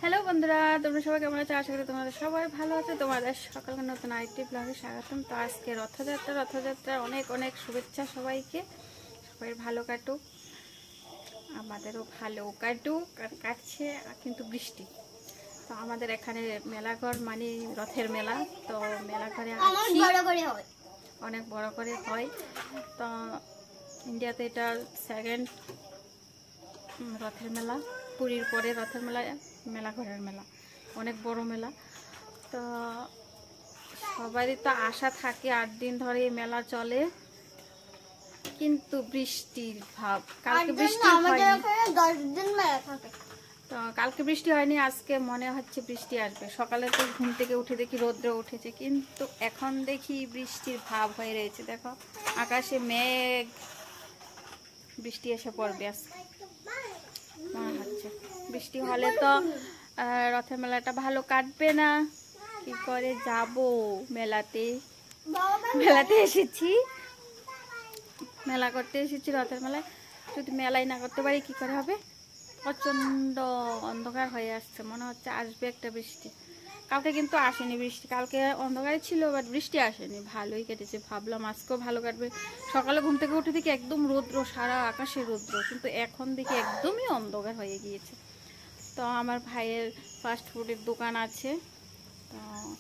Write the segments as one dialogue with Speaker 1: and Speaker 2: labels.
Speaker 1: Hello বন্ধুরা, তোমরা সবাই কেমন আছো? আশা করি তোমাদের সবাই ভালো আছে। তোমাদের সকালকার নতুন আরেকটি ব্লগে স্বাগতম। তো আজকে রথযাত্রার অনেক অনেক শুভেচ্ছা সবাইকে। সবাই ভালো কাটুক, আমাদেরও ভালো কাটুক। আর কাটছে কিন্তু বৃষ্টি। তো আমাদের এখানে মেলাঘর মানে রথের মেলা। তো মেলাঘরে অনেক বড় করে হয়। তো ইন্ডিয়াতে এটা সেকেন্ড রথের মেলা। পুরীর পরে রথের মেলা, মেলাঘরের মেলা, অনেক বড় মেলা। তো সবারই তো আশা থাকে 8 দিন ধরে এই মেলা চলে, কিন্তু বৃষ্টির ভাব। কালকে বৃষ্টি হয়নি,
Speaker 2: 10 দিন মেলা থাকে।
Speaker 1: তো কালকে বৃষ্টি হয়নি, আজকে মনে হচ্ছে বৃষ্টি আসবে। সকালে তো ঘুম থেকে উঠে দেখি রৌদ্র উঠেছে, কিন্তু এখন দেখি বৃষ্টির ভাব হয়ে রয়েছে। দেখো আকাশে মেঘ, বৃষ্টি এসে পড়বে আজকে মনে হচ্ছে। বৃষ্টি হলে তো রথের মেলাটা ভালো কাটবে না। কি করে যাব মেলাতে? মেলাতে এসেছি, মেলা করতে এসেছি, রথের মেলায়। যদি মেলাই না করতে পারি কি করে হবে? প্রচণ্ড অন্ধকার হয়ে আসছে, মনে হচ্ছে আসবে একটা বৃষ্টি। কালকে কিন্তু আসেনি বৃষ্টি, কালকে অন্ধকারই ছিল, বাট বৃষ্টি আসেনি। ভালোই কেটেছে, ভাবলাম আজকেও ভালো কাটবে। সকালে ঘুম থেকে উঠে দেখি একদম রৌদ্র, সারা আকাশে রৌদ্র, কিন্তু এখন দেখি একদমই অন্ধকার হয়ে গিয়েছে। তো আমার ভাইয়ের ফাস্ট ফুডের দোকান আছে, তো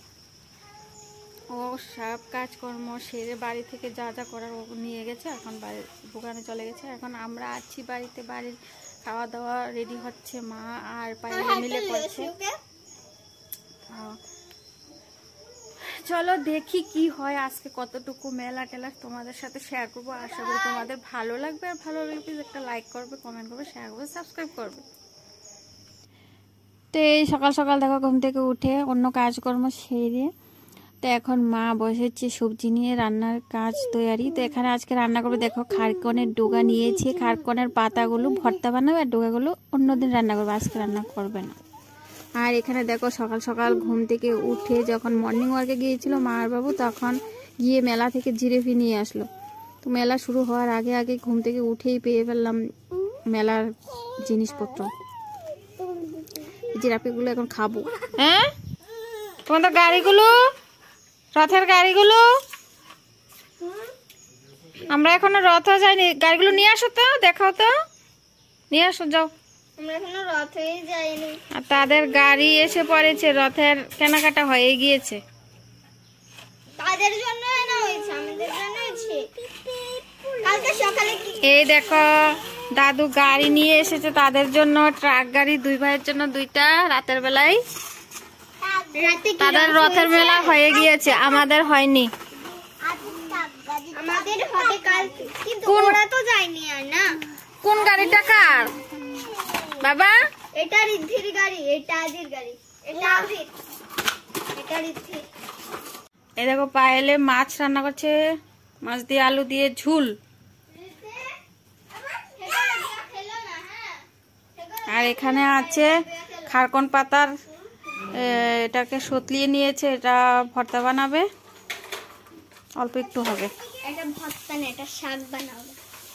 Speaker 1: ও সব কাজকর্ম সেরে বাড়ি থেকে যা যা করার ও নিয়ে গেছে, এখন বাড়ির দোকানে চলে গেছে। এখন আমরা আছি বাড়িতে, বাড়ির খাওয়া দাওয়া রেডি হচ্ছে, মা আর পায়েল মিলে করছে। চলো দেখি কি হয় আজকে, কতটুকু মেলা টেলা তোমাদের সাথে শেয়ার করবো। আশা করি তোমাদের ভালো লাগবে। আর ভালো লাগলে প্লিজ একটা লাইক করবে, কমেন্ট করবে, শেয়ার করবে, সাবস্ক্রাইব করবে। তো এই সকাল সকাল দেখো ঘুম থেকে উঠে অন্য কাজকর্ম সেরে, তো এখন মা বসেছে সবজি নিয়ে, রান্নার কাজ তৈরি। তো এখানে আজকে রান্না করবে, দেখো খারকনের ডোগা নিয়েছি, খারকনের পাতাগুলো ভর্তা বানাবে, আর ডোগাগুলো অন্যদিন রান্না করবে, আজকে রান্না করবে না। আর এখানে দেখো সকাল সকাল ঘুম থেকে উঠে যখন মর্নিং ওয়ার্কে গিয়েছিল মা আর বাবু, তখন গিয়ে মেলা থেকে জিরেপি নিয়ে আসলো। তো মেলা শুরু হওয়ার আগে আগে ঘুম থেকে উঠেই পেয়ে ফেললাম মেলার জিনিসপত্র। জিরাপিগুলো এখন খাবো। হ্যাঁ, তোমাদের গাড়িগুলো, রথের গাড়িগুলো, আমরা এখনো রথ যাইনি, গাড়িগুলো নিয়ে আসো তো, দেখাও তো, নিয়ে আসো, যাও।
Speaker 2: আমরা এখনো রথেই যাইনি।
Speaker 1: আর তাদের গাড়ি এসে পড়েছে, রথের কেনাকাটা হয়ে গিয়েছে।
Speaker 2: তাদের জন্য না হয়েছে, আমাদের জন্য হয়েছে। কালকে সকালে
Speaker 1: এই দেখো দাদু গাড়ি নিয়ে এসেছে তাদের জন্য, ট্রাক গাড়ি, দুই ভাইয়ের জন্য দুইটা। রাতের বেলায় তাদের রথের মেলা হয়ে গিয়েছে, আমাদের হয়নি।
Speaker 2: আমাদের হবে কালকে, কিন্তু ওরা তো যায়নি। আর না,
Speaker 1: কোন গাড়িটা কার বাবা?
Speaker 2: এটা রিদ্ধির গাড়ি, এটা আজির গাড়ি, এটা আজির, এটা রিদ্ধি।
Speaker 1: এই দেখো পায়েলে মাছ রান্না করছে, মাছ দিয়ে আলু দিয়ে ঝুল। আর এখানে আছে খারকন পাতার, এটাকে সতলিয়ে নিয়েছে, এটা ভর্তা বানাবে, অল্প একটু হবে।
Speaker 2: এটা ভর্তা না, এটা শাক বানাবে।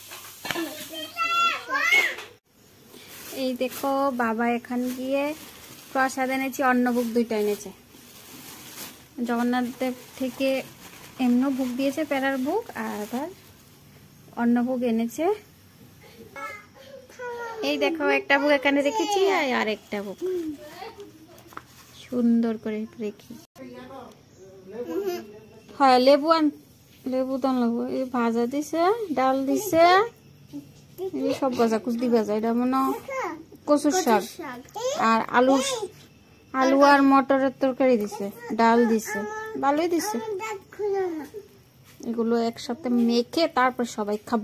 Speaker 1: এই দেখো বাবা এখান গিয়ে প্রসাদ এনেছি, অন্নভোগ দুইটা এনেছে। জগন্নাথ দেব থেকে এমন ভোগ দিয়েছে, প্যারার ভোগ, আর আবার অন্নভোগ এনেছে। এই দেখো একটা ভোগ এখানে রেখেছি, আর একটা ভোগ সুন্দর করে রেখি। হ্যাঁ, লেবু তো লাগবো। এই ভাজা দিছে, ডাল দিছে, এই সব ভাজা কুচদি ভাজা, এটা মনে কচুর শাক, আর আলু আর মটরের তরকারি দিছে, ডাল দিছে, ভালোই দিছে। এগুলো একসাথে মেখে তারপর সবাই খাবো।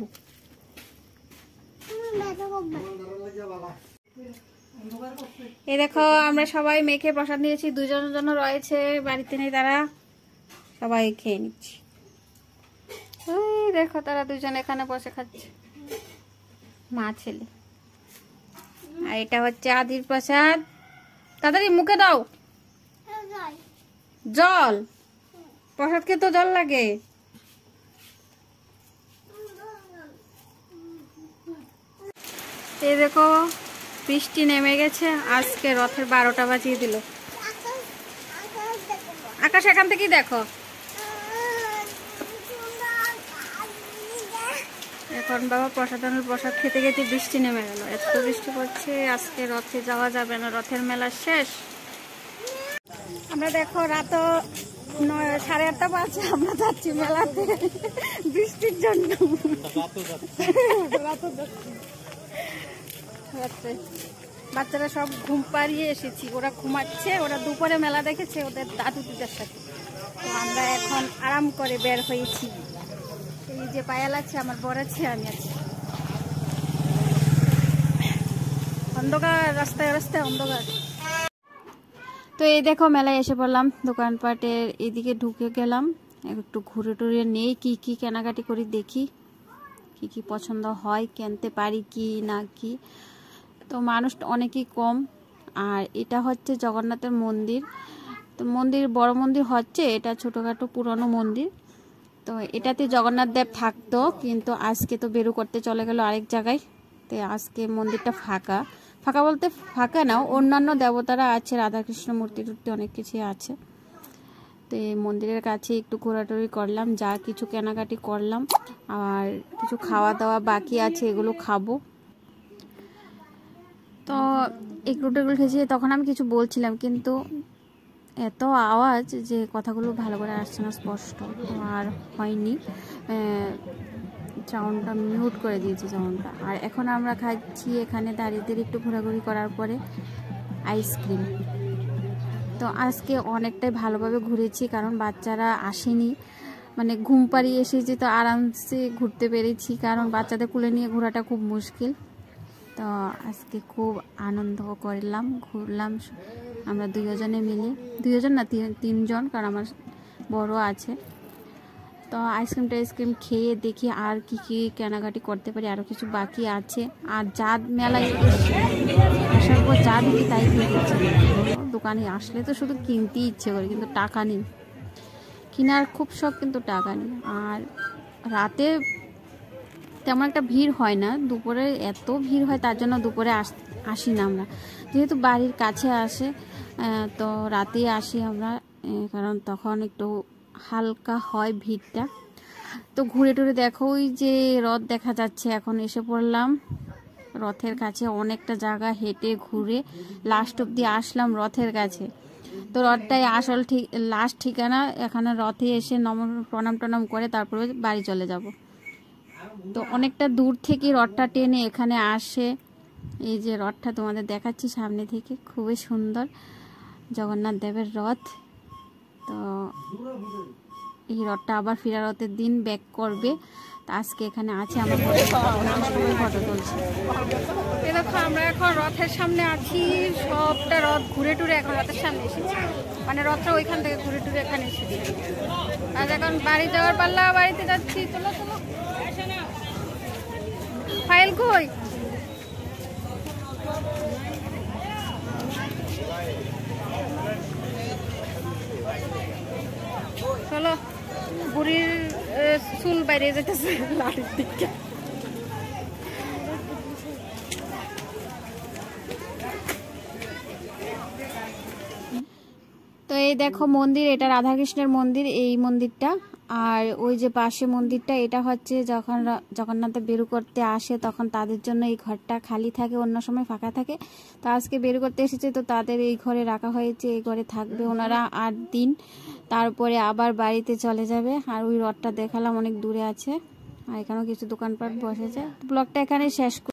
Speaker 1: এই দেখো আমরা সবাই মেখে প্রসাদ নিয়েছি, দুজনের জন্য রয়েছে, বাড়িতে নেই তারা, সবাই খেয়ে নিচ্ছি। ওই দেখো তারা দুজন এখানে বসে খাচ্ছে, মা ছেলে। আর এটা হচ্ছে আদির প্রসাদ। তাড়াতাড়ি মুখে দাও জল, প্রসাদ খেতে তো জল লাগে। এই দেখো বৃষ্টি নেমে গেছে, আজকে রথের 12টা বাজিয়ে দিল। আকাশ এখান থেকেই দেখো। এখন বাবা প্রসাদ খেতে খেতে বৃষ্টি নেমে গেল। এত বৃষ্টি পড়ছে, আজকে রথে যাওয়া যাবে না, রথের মেলা শেষ। আমরা দেখো রাত 8:30 বাজে, আমরা যাচ্ছি মেলাতে বৃষ্টির জন্য। বাচ্চারা সব ঘুম পাড়িয়ে এসেছি, ওরা ঘুমাচ্ছে, ওরা দুপুরে মেলা দেখেছে ওদের দাদু দিদার সাথে। তো আমরা এখন আরাম করে বের হয়েছি। এই যে পায়াল আছে, আমার বর আছে, আমি আছি। অন্ধকার, রাস্তায় রাস্তায় অন্ধকার। তো এই দেখো মেলায় এসে পড়লাম, দোকানপাটের এদিকে ঢুকে গেলাম, একটু ঘুরে টুরে নেই, কি কি কেনাকাটি করি দেখি, কি কি পছন্দ হয়, কিনতে পারি কি না কি। তো মানুষ অনেকই কম। আর এটা হচ্ছে জগন্নাথের মন্দির। তো মন্দির বড় মন্দির হচ্ছে, এটা ছোটোখাটো পুরনো মন্দির। তো এটাতে জগন্নাথ দেব থাকতো, কিন্তু আজকে তো বেরু করতে চলে গেল আরেক জায়গায়। তো আজকে মন্দিরটা ফাঁকা। ফাঁকা বলতে ফাঁকা না, অন্যান্য দেবতারা আছে, রাধাকৃষ্ণ মূর্তি টুর্তি অনেক কিছুই আছে। তো এই মন্দিরের কাছে একটু ঘোরাঘুরি করলাম, যা কিছু কেনাকাটি করলাম, আর কিছু খাওয়া দাওয়া বাকি আছে, এগুলো খাবো। তো এগুলো খেয়েছি। তখন আমি কিছু বলছিলাম, কিন্তু এত আওয়াজ যে কথাগুলো ভালো করে আসছে না স্পষ্ট, আর হয়নি, সাউন্ডটা মিউট করে দিয়েছি সাউন্ডটা। আর এখন আমরা খাচ্ছি এখানে দাঁড়িয়ে একটু ঘোরাঘুরি করার পরে আইসক্রিম। তো আজকে অনেকটাই ভালোভাবে ঘুরেছি, কারণ বাচ্চারা আসেনি, মানে ঘুম পাড়িয়ে এসেছি, তো আরামসে ঘুরতে পেরেছি, কারণ বাচ্চাদের কুলে নিয়ে ঘোরাটা খুব মুশকিল। তো আজকে খুব আনন্দ করলাম, ঘুরলাম আমরা দুজনে মিলে, দুজন না তিনজন, কারণ আমার বড় আছে। তো আইসক্রিম খেয়ে দেখি আর কি কি কেনাকাটি করতে পারি, আরও কিছু বাকি আছে। আর যা মেলায় আসার পর যা দেখি তাই কিনতে ইচ্ছে করে। দোকানে আসলে তো শুধু কিনতেই ইচ্ছে করে, কিন্তু টাকা নেই, কেনার খুব শখ, কিন্তু টাকা নেই। আর রাতে তেমন একটা ভিড় হয় না, দুপুরে এত ভিড় হয়, তার জন্য দুপুরে আসি না আমরা, যেহেতু বাড়ির কাছে আসে। তো রাতেই আসি আমরা, কারণ তখন একটু হালকা হয় ভিড়টা। তো ঘুরে টুরে দেখো, ওই যে রথ দেখা যাচ্ছে, এখন এসে পড়লাম রথের কাছে। অনেকটা জায়গা হেঁটে ঘুরে লাস্ট অব্দি আসলাম রথের কাছে। তো রথটাই আসল লাস্ট ঠিকানা। এখানে রথে এসে প্রণাম টনাম করে তারপরে বাড়ি চলে যাব। তো অনেকটা দূর থেকে রথটা টেনে এখানে আসে। এই যে রথটা তোমাদের দেখাচ্ছি সামনে থেকে, খুবই সুন্দর জগন্নাথ দেবের রথ। তো এই রথটা আবার ফিরারতের দিন ব্যাক করবে। তো আজকে এখানে আছে, আমরা সবাই ফটো তুলছি। দেখো আমরা এখন রথের সামনে আছি, সবটা রথ ঘুরে টুরে এখন রথের সামনে এসেছি, মানে রথটা ওইখান থেকে ঘুরে টুরে এখানে এসেছি। আর এখন বাড়ি যাওয়ার পাল্লা, বাড়িতে যাচ্ছি। চলো চলো, ফাইল কই? চলো, বুড়ির চুল বাইরে যেতেছে লাড়ির দিকে। তো এই দেখো মন্দির, এটা রাধাকৃষ্ণের মন্দির, এই মন্দিরটা। আর ওই যে পাশে মন্দিরটা, এটা হচ্ছে যখন জগন্নাথে বেরু করতে আসে তখন তাদের জন্য এই ঘরটা খালি থাকে, অন্য সময় ফাঁকা থাকে। তো আজকে বেরু করতে এসেছে, তো তাদের এই ঘরে রাখা হয়েছে, এই ঘরে থাকবে ওনারা 8 দিন, তারপরে আবার বাড়িতে চলে যাবে। আর ওই রথটা দেখালাম অনেক দূরে আছে, আর এখানেও কিছু দোকানপাট বসেছে। ব্লগটা এখানে শেষ।